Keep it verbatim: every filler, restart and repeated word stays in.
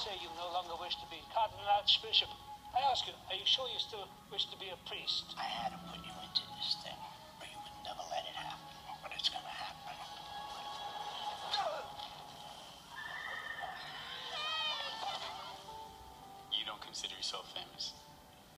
say you no longer wish to be Cardinal Archbishop. I ask you, are you sure you still wish to be a priest? I had to put you into this thing, or you would never let it happen. But it's gonna happen. You don't consider yourself famous?